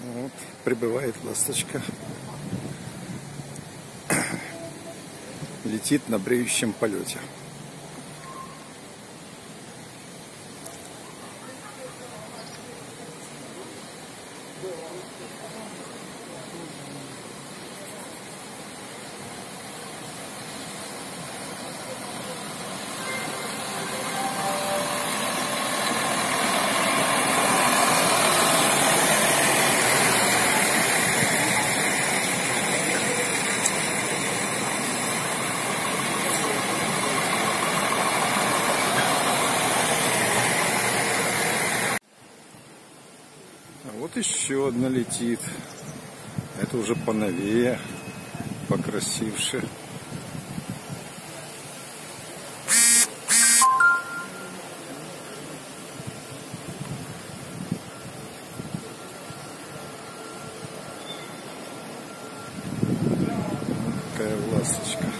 Вот, прибывает ласточка. Летит на бреющем полете. А вот еще одна летит. Это уже поновее, покрасивше. Такая ласточка.